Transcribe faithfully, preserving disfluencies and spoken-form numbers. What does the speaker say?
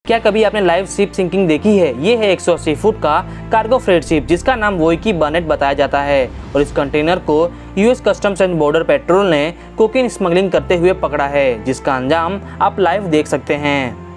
क्या कभी आपने लाइव शिप सिंकिंग देखी है? ये है एक सौ अस्सी फुट का कार्गो फ्रेट शिप जिसका नाम वोइकी बर्नेट बताया जाता है और इस कंटेनर को US customs and border patrol ने कोकीन स्मगलिंग करते हुए पकड़ा है, जिसका अंजाम आप लाइव देख सकते हैं।